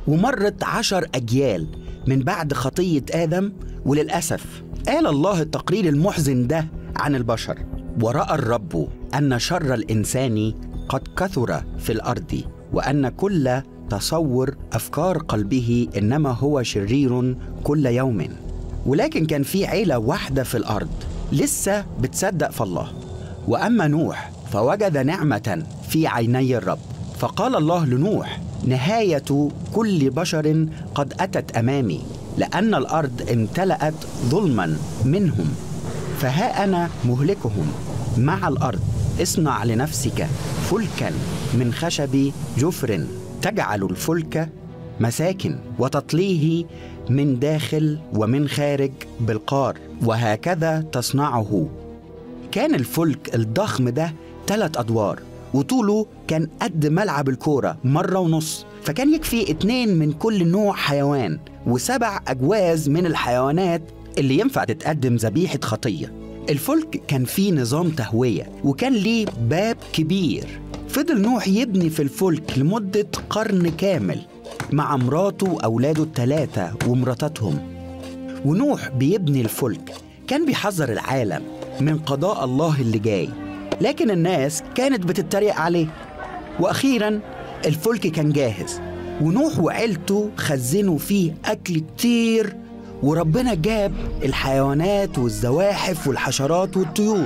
ومرت 10 أجيال من بعد خطية آدم، وللأسف قال الله التقرير المحزن ده عن البشر: ورأى الرب أن شر الإنسان قد كثر في الأرض، وأن كل تصور أفكار قلبه إنما هو شرير كل يوم. ولكن كان في عيلة واحدة في الأرض لسه بتصدق في الله. وأما نوح فوجد نعمة في عيني الرب، فقال الله لنوح: نهاية كل بشر قد أتت أمامي، لأن الأرض امتلأت ظلما منهم، فها أنا مهلكهم مع الأرض. اصنع لنفسك فلكا من خشب جفر، تجعل الفلك مساكن وتطليه من داخل ومن خارج بالقار، وهكذا تصنعه. كان الفلك الضخم ده 3 أدوار، وطوله كان قد ملعب الكورة 1.5 مرة، فكان يكفي 2 من كل نوع حيوان و7 أجواز من الحيوانات اللي ينفع تتقدم ذبيحة خطية. الفلك كان فيه نظام تهوية، وكان ليه باب كبير. فضل نوح يبني في الفلك لمدة قرن كامل مع مراته وأولاده ال3 ومراتاتهم. ونوح بيبني الفلك كان بيحذر العالم من قضاء الله اللي جاي، لكن الناس كانت بتتريق عليه. وأخيراً الفلك كان جاهز، ونوح وعيلته خزنوا فيه أكل كتير، وربنا جاب الحيوانات والزواحف والحشرات والطيور.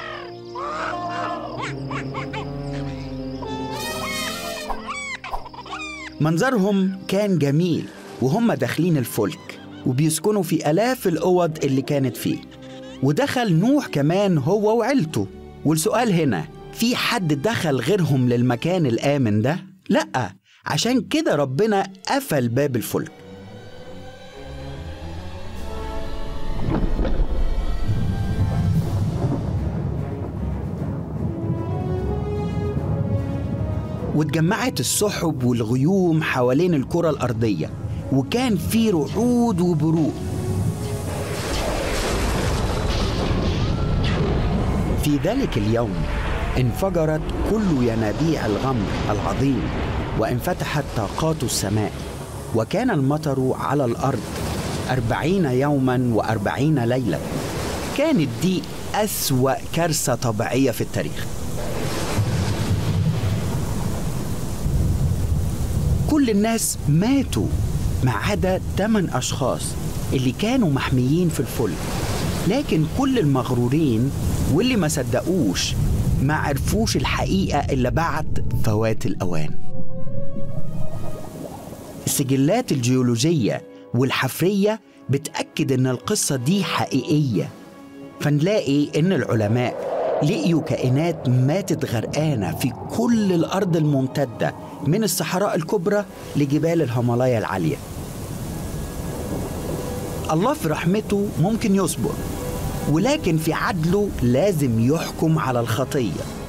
منظرهم كان جميل وهم داخلين الفلك، وبيسكنوا في آلاف الأوض اللي كانت فيه. ودخل نوح كمان هو وعيلته. والسؤال هنا: في حد دخل غيرهم للمكان الآمن ده؟ لأ، عشان كده ربنا قفل باب الفلك. واتجمعت السحب والغيوم حوالين الكرة الأرضية، وكان في رعود وبروق. في ذلك اليوم انفجرت كل ينابيع الغمر العظيم، وانفتحت طاقات السماء، وكان المطر على الأرض 40 يوما و40 ليلة. كانت دي أسوأ كارثة طبيعية في التاريخ. كل الناس ماتوا ما عدا 8 أشخاص اللي كانوا محميين في الفلك، لكن كل المغرورين واللي ما صدقوش ما عرفوش الحقيقة إلا بعد فوات الأوان. السجلات الجيولوجية والحفرية بتأكد إن القصة دي حقيقية، فنلاقي إن العلماء لقيوا كائنات ماتت غرقانة في كل الأرض الممتدة من الصحراء الكبرى لجبال الهيمالايا العالية. الله في رحمته ممكن يصبر، ولكن في عدله لازم يحكم على الخطية.